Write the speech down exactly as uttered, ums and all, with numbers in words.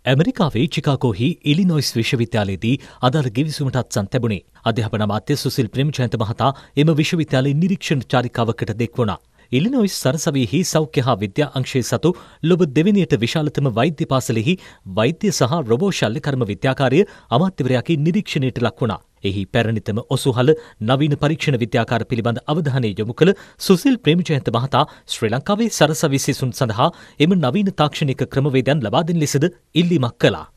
ඇමරිකාවේ චිකාගෝහි ඉලිනොයිස් විශ්වවිද්‍යාලයේදී අදාළ ගිවිසුමට අත්සන් තැබුණේ. අධ්‍යාපන අමාත්‍ය සුසිල් ප්‍රේමජයන්ත මහතා එම විශ්වවිද්‍යාලයේ නිරීක්ෂණ චාරිකාවකට දෙක් වුණා. ඉලිනොයිස් සරසවියෙහි සෞඛ්‍ය හා විද්‍යා අංශයේ සතු ලොබ දෙවෙනියට විශාලතම වෛද්‍ය පාසලෙහි වෛද්‍ය සහ රොබෝ ශල්‍ය කර්ම විද්‍යාකාරය අමාත්‍යවරයාගේ නිරීක්ෂණයට ලක් වුණා. එහි පැරණිතම ඔසුහල නවීන පරීක්ෂණ විද්‍යාකාර පිළිබඳ අවධානය යොමු කළ සුසිල් ප්‍රේමජයන්ත මහතා ශ්‍රී ලංකාවේ සරසවි සිසුන් සඳහා එම නවීන තාක්ෂණික ක්‍රමවේදයන් ලබා දෙන ලෙසද ඉල්ලීමක් කළා.